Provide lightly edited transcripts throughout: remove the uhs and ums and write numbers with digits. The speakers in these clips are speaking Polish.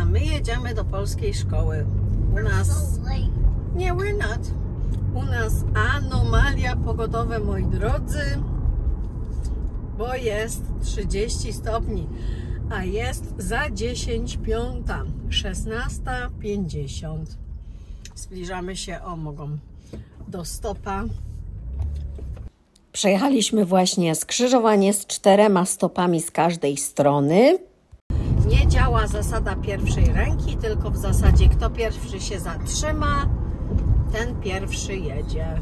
my jedziemy do polskiej szkoły. U nas... Nie, we're not. U nas anomalia pogodowe, moi drodzy, bo jest 30 stopni, a jest za 10:05, 16:50. Zbliżamy się, mogą, do stopa. Przejechaliśmy właśnie skrzyżowanie z 4 stopami z każdej strony. Nie działa zasada pierwszej ręki, tylko w zasadzie kto pierwszy się zatrzyma, ten pierwszy jedzie.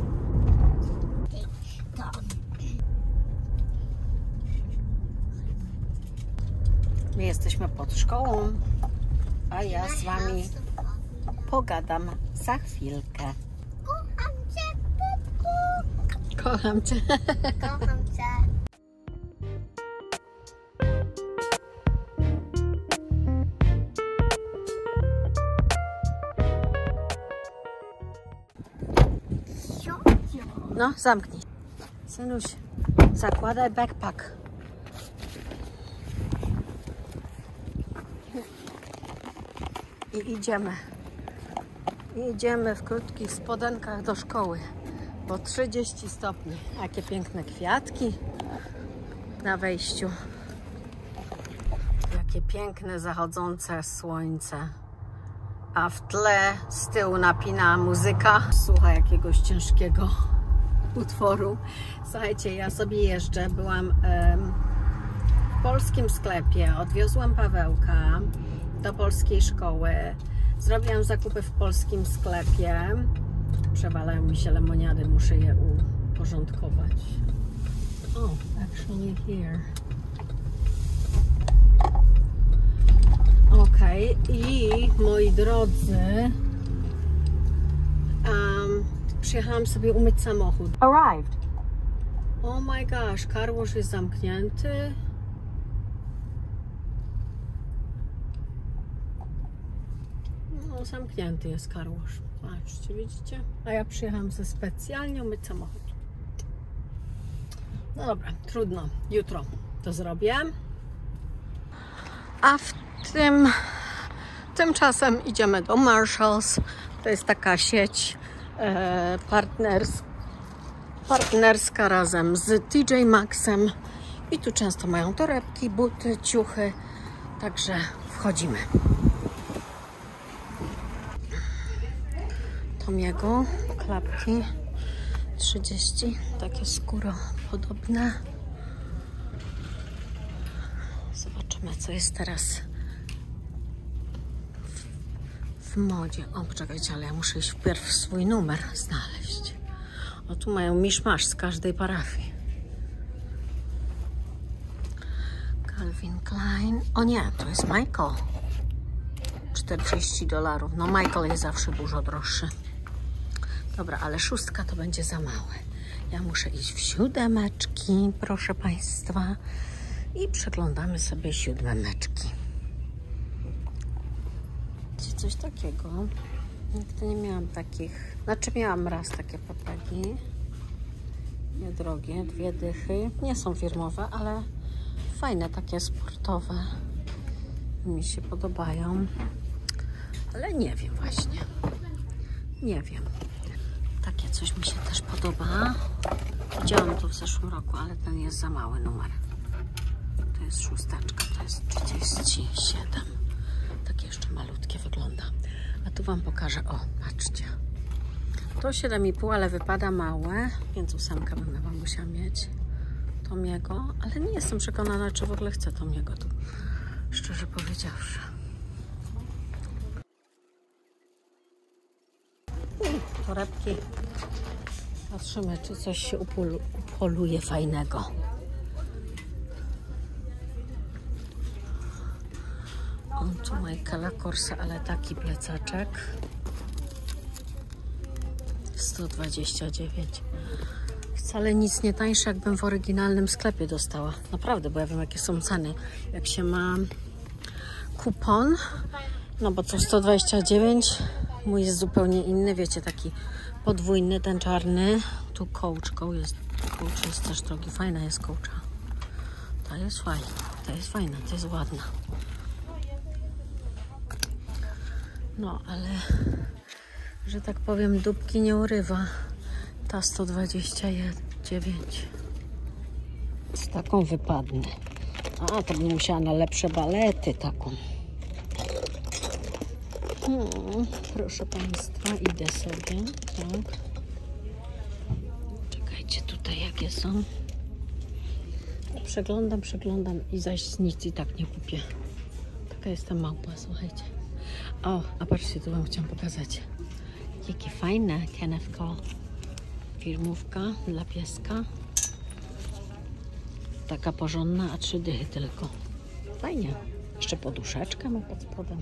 My jesteśmy pod szkołą, a ja z wami pogadam za chwilkę. Kocham cię, pupu. Kocham cię. Kocham cię. No, zamknij. Synuś, zakładaj backpack. I idziemy. Idziemy w krótkich spodenkach do szkoły, bo 30 stopni. Jakie piękne kwiatki na wejściu. Jakie piękne zachodzące słońce. A w tle z tyłu napina muzyka. Słucha jakiegoś ciężkiego utworu. Słuchajcie, ja sobie jeżdżę. Byłam w polskim sklepie. Odwiozłam Pawełka do polskiej szkoły. Zrobiłam zakupy w polskim sklepie. Przewalają mi się lemoniady. Muszę je uporządkować. Oh, actually here. Okej, i moi drodzy, przyjechałam sobie umyć samochód. Arrived. Oh my gosh, car wash jest zamknięty. No, zamknięty jest car wash. Zobaczcie, widzicie? A ja przyjechałam sobie specjalnie umyć samochód. No dobra, trudno. Jutro to zrobię. A tymczasem idziemy do Marshalls. To jest taka sieć partnerska razem z TJ Maxxem. I tu często mają torebki, buty, ciuchy. Także wchodzimy. Tomiego klapki 30, takie skóropodobne. Zobaczymy, co jest teraz w modzie. O, poczekajcie, ale ja muszę iść wpierw swój numer znaleźć. O, tu mają miszmasz z każdej parafii. Calvin Klein. O nie, to jest Michael. $40. No Michael jest zawsze dużo droższy. Dobra, ale 6 to będzie za małe. Ja muszę iść w 7, proszę Państwa. I przeglądamy sobie 7. Coś takiego. Nigdy nie miałam takich. Znaczy miałam raz takie papagi. Niedrogie, 2 dychy. Nie są firmowe, ale fajne, takie sportowe. Mi się podobają. Ale nie wiem właśnie. Nie wiem. Takie coś mi się też podoba. Widziałam to w zeszłym roku, ale ten jest za mały numer. To jest 6, to jest 37. Takie jeszcze malutkie wygląda. A tu Wam pokażę. O, patrzcie. To 7,5, ale wypada małe, więc 8 będę Wam musiała mieć. Tomiego, ale nie jestem przekonana, czy w ogóle chcę Tomiego tu, szczerze powiedziawszy. Torebki. Patrzymy, czy coś się upoluje fajnego. On tu Michaela Korsa, ale taki plecaczek. 129. Wcale nic nie tańsze, jakbym w oryginalnym sklepie dostała. Naprawdę, bo ja wiem, jakie są ceny. Jak się ma kupon, no bo co 129, mój jest zupełnie inny, wiecie, taki podwójny, ten czarny. Tu Coach jest też drogi. Fajna jest Coacha. To jest fajna, to jest ładna. No, ale, że tak powiem, dupki nie urywa. Ta 129. Z taką wypadnę. A, to bym musiała na lepsze balety taką. Proszę Państwa, idę sobie. Tak. Czekajcie, tutaj jakie są. Przeglądam i zaś nic i tak nie kupię. Taka jest ta małpa, słuchajcie. O, a patrzcie, tu Wam chciałam pokazać. Jakie fajne kenewko. Firmówka dla pieska. Taka porządna, a 3 dychy tylko. Fajnie. Jeszcze poduszeczkę ma pod spodem.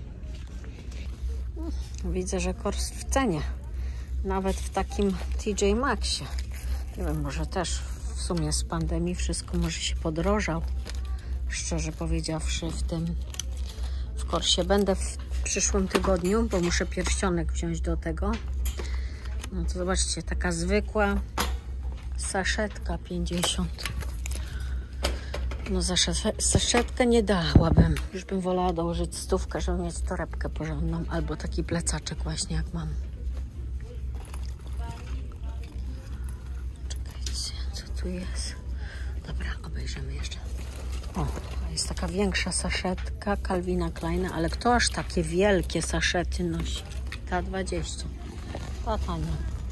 Widzę, że kors w cenie. Nawet w takim TJ Maxie. Nie wiem, może też w sumie z pandemii wszystko może się podrożał. Szczerze powiedziawszy, w korsie będę w przyszłym tygodniu, bo muszę pierścionek wziąć do tego. No to zobaczcie, taka zwykła saszetka 50. No za saszetkę nie dałabym. Już bym wolała dołożyć 100, żeby mieć torebkę porządną. Albo taki plecaczek właśnie jak mam. Czekajcie, co tu jest? Dobra, obejrzymy jeszcze. O, jest taka większa saszetka Calvina Kleina, ale kto aż takie wielkie saszety nosi? Ta 20. Ta tania.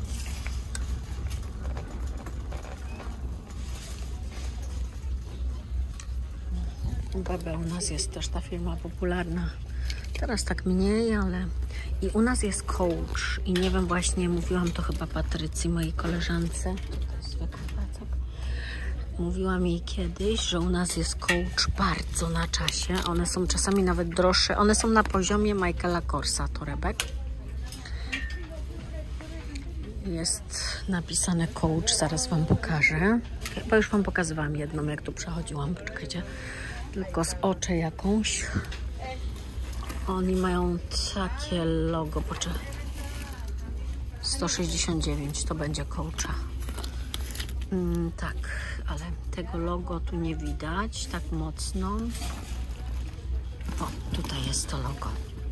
Bebe u nas jest też ta firma popularna. Teraz tak mniej, ale... I u nas jest Coach. I nie wiem, właśnie mówiłam to chyba Patrycji, mojej koleżance. To jest zwykły placek. Mówiłam jej kiedyś, że u nas jest Coach bardzo na czasie. One są czasami nawet droższe. One są na poziomie Michaela Korsa, torebek. Jest napisane Coach, zaraz Wam pokażę. Chyba już Wam pokazywałam jedną, jak tu przechodziłam. Poczekajcie. Tylko z oczy jakąś. Oni mają takie logo. 169 to będzie Coacha. Tak, ale tego logo tu nie widać tak mocno. O, tutaj jest to logo.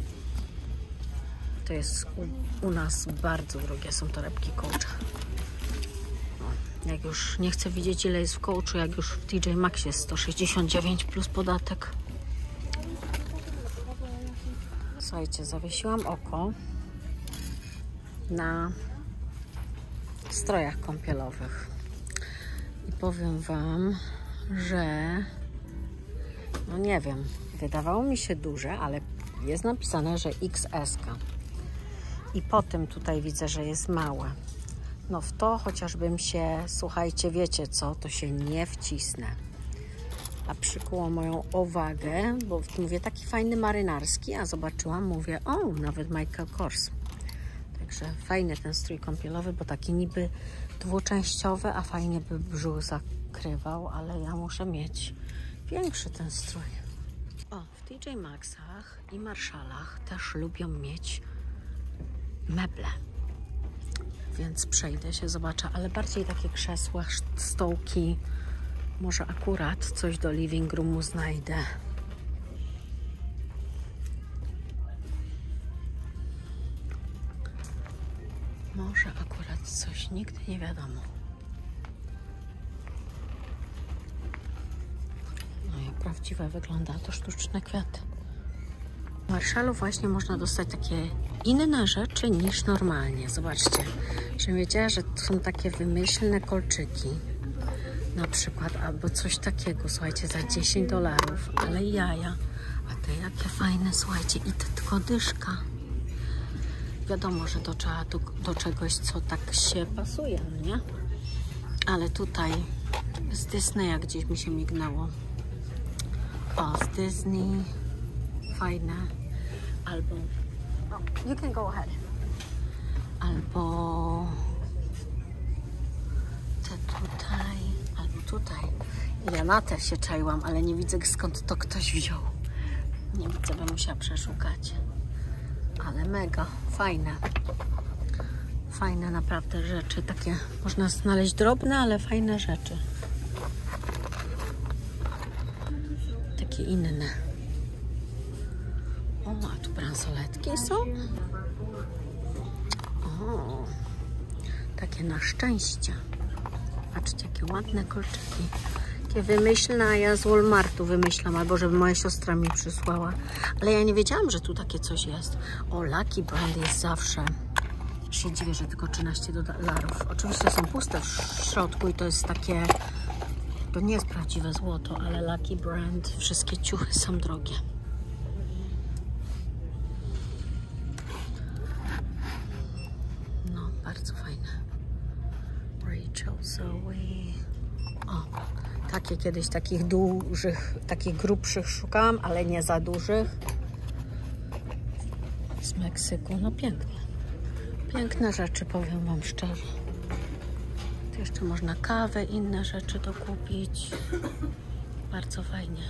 To jest u nas bardzo drogie są torebki Coacha. Jak już nie chcę widzieć, ile jest w Coachu, jak już w TJ Maxx jest 169 plus podatek. Słuchajcie, zawiesiłam oko na strojach kąpielowych. I powiem Wam, że no nie wiem, wydawało mi się duże, ale jest napisane, że XS. I potem tutaj widzę, że jest małe. No w to chociażbym się, słuchajcie, wiecie co, to się nie wcisnę. A przykuło moją uwagę, bo mówię, taki fajny marynarski, a zobaczyłam, mówię, o, nawet Michael Kors. Także fajny ten strój kąpielowy, bo taki niby dwuczęściowy, a fajnie by brzuch zakrywał, ale ja muszę mieć większy ten strój. O, w TJ Maxxach i Marshallach też lubią mieć meble. Więc przejdę się, zobaczę, ale bardziej takie krzesła, stołki. Może akurat coś do living roomu znajdę. Może akurat coś, nigdy nie wiadomo. No i prawdziwe wygląda, to sztuczne kwiaty. W Marshallu właśnie można dostać takie inne rzeczy niż normalnie. Zobaczcie, że wiedziała, że to są takie wymyślne kolczyki. Na przykład, albo coś takiego, słuchajcie, za $10, ale jaja. A te jakie fajne, słuchajcie, i to tylko dyszka. Wiadomo, że to trzeba do czegoś, co tak się pasuje, no nie? Ale tutaj z Disneya gdzieś mi się mignęło. O, z Disney. Fajne. Albo... No, you can go ahead. Albo... te tutaj. Albo tutaj. Ja na te się czaiłam, ale nie widzę, skąd to ktoś wziął. Nie widzę, bym musiała przeszukać. Ale mega. Fajne. Fajne naprawdę rzeczy. Takie można znaleźć drobne, ale fajne rzeczy. Takie inne. O, a tu bransoletki są. O, takie na szczęście. Patrzcie, jakie ładne kolczyki. Takie wymyślne, a ja z Walmartu wymyślam, albo żeby moja siostra mi przysłała. Ale ja nie wiedziałam, że tu takie coś jest. O, Lucky Brand jest zawsze. Się dziwię, że tylko $13. Oczywiście są puste w środku i to jest takie... To nie jest prawdziwe złoto, ale Lucky Brand, wszystkie ciuchy są drogie. No, bardzo fajne. Rachel Zoe. O, takie kiedyś takich dużych, takich grubszych szukałam, ale nie za dużych. Z Meksyku. No piękne. Piękne rzeczy, powiem wam szczerze. Tu jeszcze można kawę, inne rzeczy dokupić. Bardzo fajnie.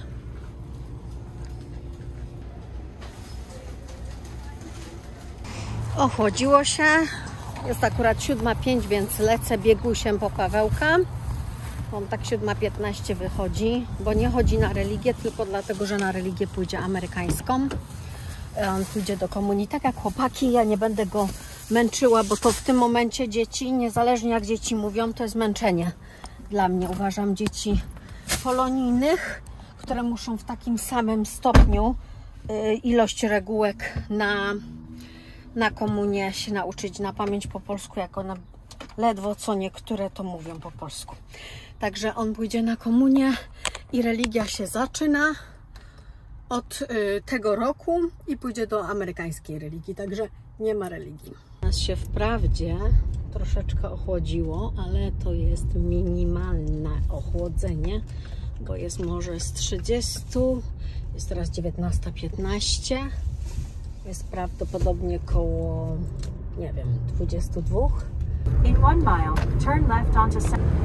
Ochłodziło się. Jest akurat 7:05, więc lecę biegusiem po Pawełka. On tak 7:15 wychodzi, bo nie chodzi na religię, tylko dlatego, że na religię pójdzie amerykańską. On pójdzie do komunii, tak jak chłopaki. Ja nie będę go męczyła, bo to w tym momencie dzieci, niezależnie jak dzieci mówią, to jest męczenie. Dla mnie, uważam, dzieci polonijnych, które muszą w takim samym stopniu ilość regułek na komunię się nauczyć na pamięć po polsku, jak one ledwo co niektóre to mówią po polsku. Także on pójdzie na komunię i religia się zaczyna od tego roku i pójdzie do amerykańskiej religii, także nie ma religii. Nas się wprawdzie troszeczkę ochłodziło, ale to jest minimalne ochłodzenie, bo jest może z 30, jest teraz 19:15, jest prawdopodobnie koło, nie wiem, 22. In 1 mile, turn left onto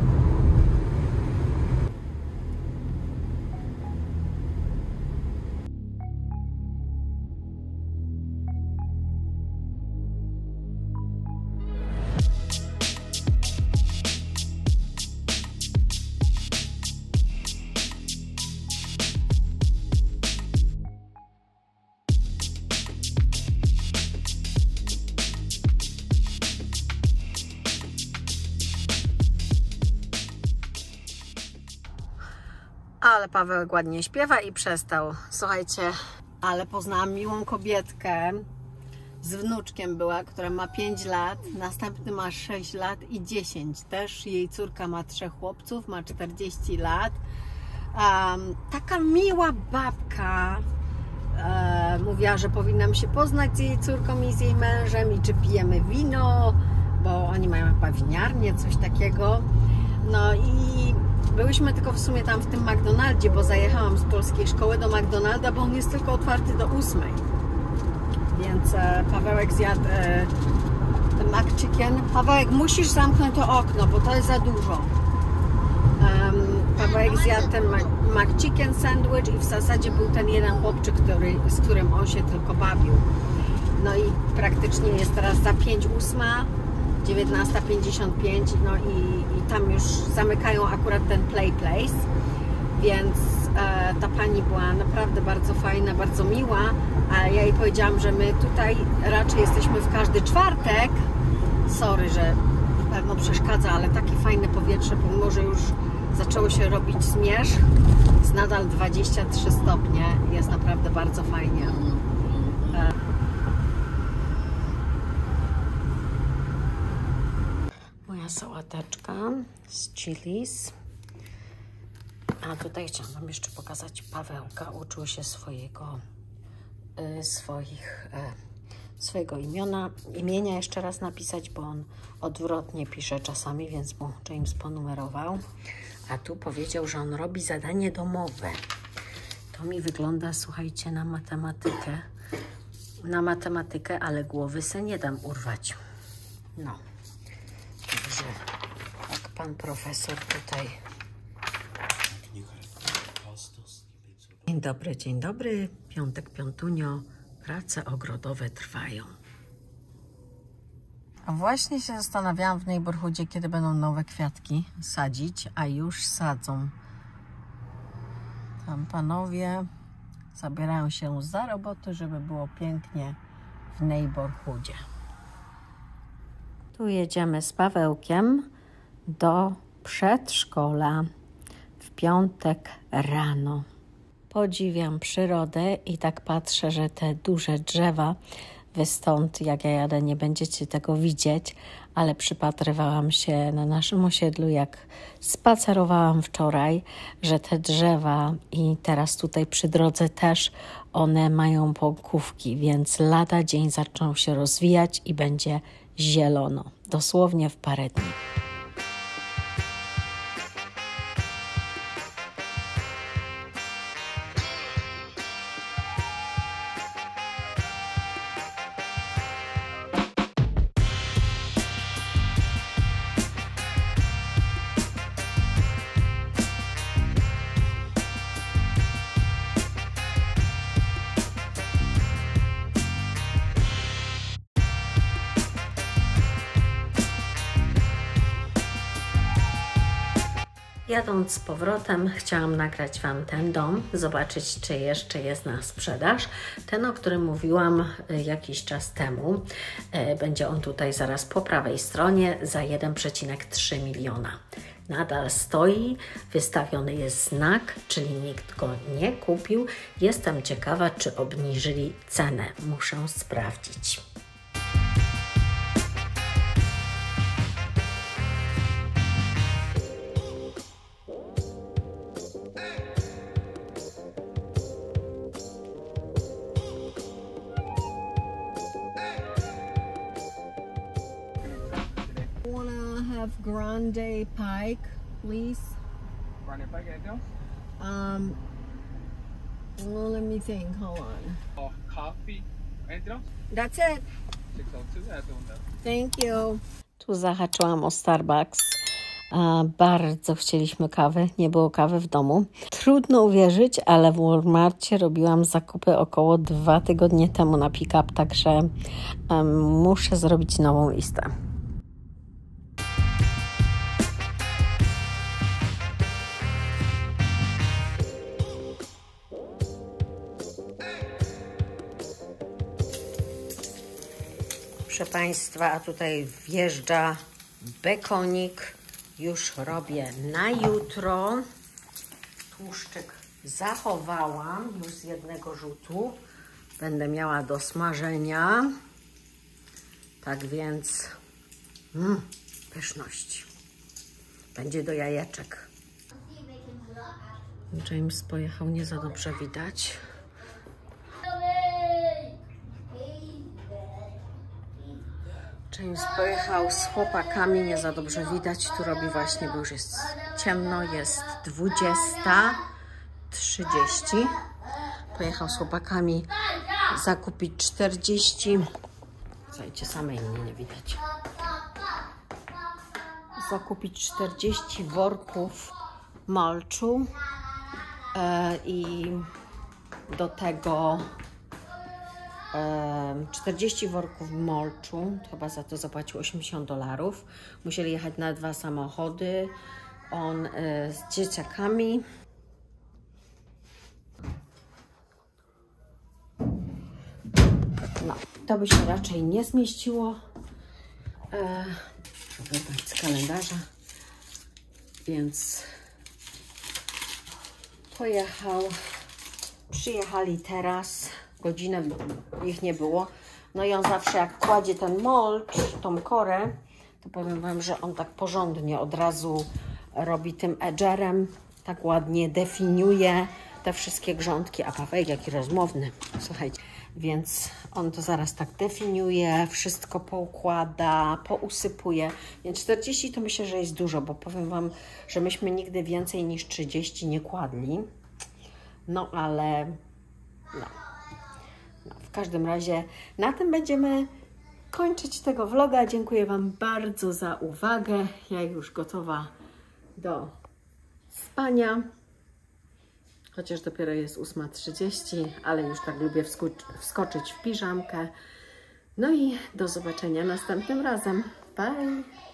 Ale Pawełek ładnie śpiewa i przestał. Słuchajcie, ale poznałam miłą kobietkę. Z wnuczkiem była, która ma 5 lat. Następny ma 6 lat i 10 też. Jej córka ma 3 chłopców, ma 40 lat. Taka miła babka. Mówiła, że powinnam się poznać z jej córką i z jej mężem i czy pijemy wino, bo oni mają chyba winiarnię, coś takiego. No i byłyśmy tylko w sumie tam w tym McDonaldzie, bo zajechałam z polskiej szkoły do McDonalda, bo on jest tylko otwarty do 8. Więc Pawełek zjadł ten McChicken. Pawełek, musisz zamknąć to okno, bo to jest za dużo. Pawełek zjadł ten McChicken sandwich i w zasadzie był ten jeden chłopczyk, z którym on się tylko bawił. No i praktycznie jest teraz za 5:08, 19:55, no i tam już zamykają akurat ten Play Place, więc ta pani była naprawdę bardzo fajna, bardzo miła, a ja jej powiedziałam, że my tutaj raczej jesteśmy w każdy czwartek. Sorry, że pewno przeszkadza, ale takie fajne powietrze, pomimo że już zaczęło się robić zmierzch, jest nadal 23 stopnie, jest naprawdę bardzo fajnie. Moja sałateczka z chilis. A tutaj chciałam wam jeszcze pokazać Pawełka. Uczył się swojego imienia jeszcze raz napisać, bo on odwrotnie pisze czasami, więc mu James ponumerował. A tu powiedział, że on robi zadanie domowe. To mi wygląda, słuchajcie, na matematykę. Na matematykę, ale głowy se nie dam urwać. No. Także jak pan profesor tutaj. Dzień dobry. Piątek, piątunio. Prace ogrodowe trwają. A właśnie się zastanawiałam w neighborhoodzie, kiedy będą nowe kwiatki sadzić, a już sadzą. Tam panowie zabierają się za roboty, żeby było pięknie w neighborhoodzie. Tu jedziemy z Pawełkiem do przedszkola w piątek rano. Podziwiam przyrodę i tak patrzę, że te duże drzewa, wy stąd jak ja jadę nie będziecie tego widzieć, ale przypatrywałam się na naszym osiedlu, jak spacerowałam wczoraj, że te drzewa i teraz tutaj przy drodze też one mają pąkówki, więc lada dzień zaczną się rozwijać i będzie zielono, dosłownie w parę dni. Jadąc z powrotem, chciałam nagrać Wam ten dom, zobaczyć, czy jeszcze jest na sprzedaż. Ten, o którym mówiłam jakiś czas temu, będzie on tutaj zaraz po prawej stronie za 1,3 miliona. Nadal stoi, wystawiony jest znak, czyli nikt go nie kupił. Jestem ciekawa, czy obniżyli cenę. Muszę sprawdzić. Grande Pike, please. Grande Pike, anything else? Well, let me think. Hold on. Oh, coffee. Anything else? That's it. 602, that's the one that. Thank you. Tu zahaczyłam o Starbucks. Bardzo chcieliśmy kawy. Nie było kawy w domu. Trudno uwierzyć, ale w Walmarcie robiłam zakupy około 2 tygodnie temu na pick-up, także muszę zrobić nową listę. Proszę Państwa, a tutaj wjeżdża bekonik. Już robię na jutro. Tłuszczyk zachowałam już z jednego rzutu. Będę miała do smażenia. Tak więc pyszność. Będzie do jajeczek. James pojechał, nie za dobrze widać. James pojechał z chłopakami, nie za dobrze widać, tu robi właśnie, bo już jest ciemno, jest 20:30. Pojechał z chłopakami zakupić 40, słuchajcie, samej mnie nie widać, zakupić 40 worków mulchu i do tego 40 worków mulchu, chyba za to zapłacił $80. Musieli jechać na 2 samochody, on z dzieciakami. No, to by się raczej nie zmieściło. Muszę wybrać z kalendarza, więc pojechał, przyjechali teraz. Godzinę ich nie było. No i on zawsze jak kładzie ten mulch, tą korę, to powiem Wam, że on tak porządnie od razu robi tym edgerem, tak ładnie definiuje te wszystkie grządki. A Paweł jaki rozmowny, słuchajcie. Więc on to zaraz tak definiuje, wszystko poukłada, pousypuje. Więc 40 to myślę, że jest dużo, bo powiem Wam, że myśmy nigdy więcej niż 30 nie kładli. No ale no. W każdym razie na tym będziemy kończyć tego vloga. Dziękuję Wam bardzo za uwagę. Ja już gotowa do spania. Chociaż dopiero jest 8:30, ale już tak lubię wskoczyć w piżamkę. No i do zobaczenia następnym razem. Bye!